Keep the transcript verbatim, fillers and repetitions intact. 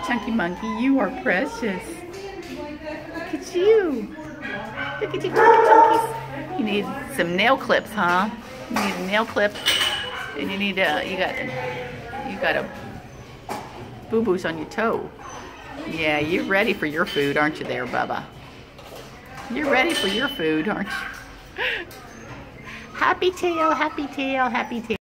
Chunky Monkey, you are precious. Look at you. Look at you, Chunky Monkeys. You need some nail clips, huh? You need a nail clip, and you need a, you got, you got a boo-boos on your toe. Yeah, you're ready for your food, aren't you there, Bubba? You're ready for your food, aren't you? Happy tail, happy tail, happy tail.